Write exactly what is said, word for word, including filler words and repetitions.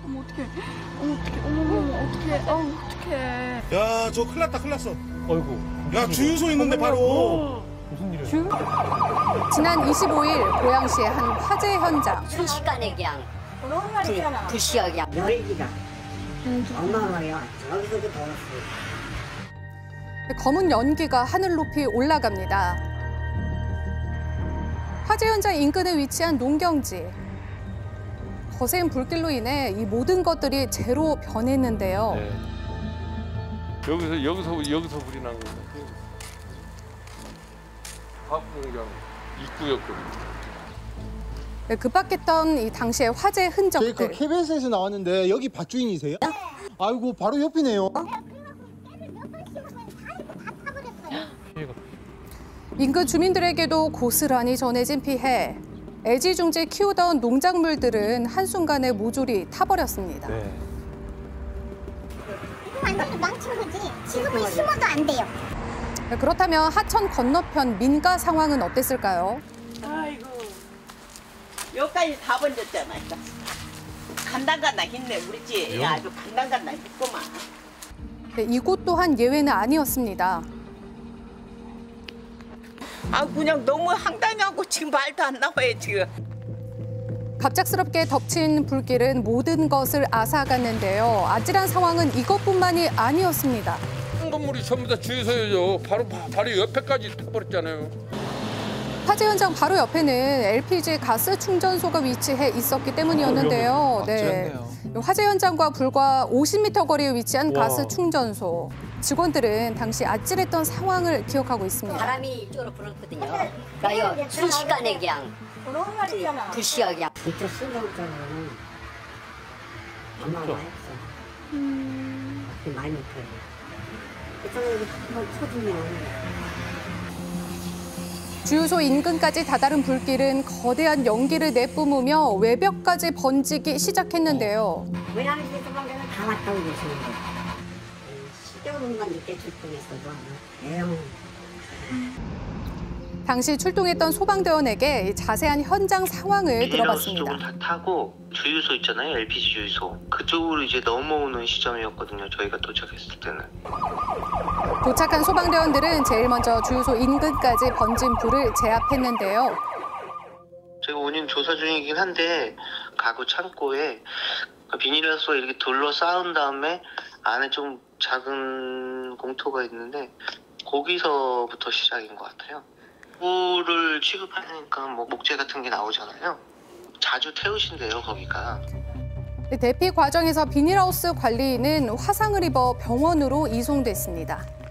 어머 어떡해. 어머 어떡해. 어머 어머 어떡해. 어우 어떡해. 야, 저 큰일 났다, 큰일 났어. 어이구. 야, 주유소 있는데 바로. 무슨 일이야? 주... 지난 이십오일 고양시의 한 화재 현장. 순식간에 그냥 그 불씨가 그냥 열기가 어마어마해요. 여기서도 더웠어요. 검은 연기가 하늘 높이 올라갑니다. 화재 현장 인근에 위치한 농경지. 거센 불길로 인해 이 모든 것들이 재로 변했는데요. 네. 여기서 여기서 여기서 불이 난 거예요. 화학공장 입구였거든요. 네, 급박했던 이 당시의 화재 저희 그 흔적들. 케이비에스에서 나왔는데 여기 밭주인이세요? 아이고 바로 옆이네요. 인근 주민들에게도 고스란히 전해진 피해. 애지중지 키우던 농작물들은 한순간에 모조리 타버렸습니다. 네. 완전히 망친 거지. 지금은 심어도 안 돼요. 그렇다면 하천 건너편 민가 상황은 어땠을까요? 아이고, 여기까지 다 번졌잖아. 간당간당 했네, 우리 집. 아주 간당간당 했구만. 네, 이곳 또한 예외는 아니었습니다. 아, 그냥 너무 황당하고 지금 말도 안 나와요, 지금. 갑작스럽게 덮친 불길은 모든 것을 앗아갔는데요. 아찔한 상황은 이것뿐만이 아니었습니다. 건물이 전부 다 주유소예요. 바로 바로 옆에까지 타버렸잖아요. 화재 현장 바로 옆에는 엘피지 가스 충전소가 위치해 있었기 때문이었는데요. 네. 화재 현장과 불과 오십 미터 거리에 위치한 와. 가스 충전소. 직원들은 당시 아찔했던 상황을 기억하고 있습니다. 바람이 이쪽으로 불었거든요. 그러니까 순식간에 그냥 불씨가 그냥 진짜 신경전은 어마어마했어. 음... 많이 못하고. 이쪽으로 한번 쳐주면 주유소 인근까지 다다른 불길은 거대한 연기를 내뿜으며 외벽까지 번지기 시작했는데요. 고양시 소방대는 다 왔다고 계시는데 시겨운만 늦게 출동했어도 에용. 당시 출동했던 소방대원에게 자세한 현장 상황을 들어봤습니다. 쪽을 다 타고 주유소 있잖아요, 엘피지 주유소. 그쪽으로 이제 넘어오는 시점이었거든요, 저희가 도착했을 때는. 도착한 소방대원들은 제일 먼저 주유소 인근까지 번진 불을 제압했는데요. 저희가 원인 조사 중이긴 한데 가구 창고에 비닐하우스가 이렇게 둘러싸은 다음에 안에 좀 작은 공터가 있는데 거기서부터 시작인 것 같아요. 불을 취급하니까 뭐 목재 같은 게 나오잖아요. 자주 태우신대요, 거기가. 대피 과정에서 비닐하우스 관리인은 화상을 입어 병원으로 이송됐습니다.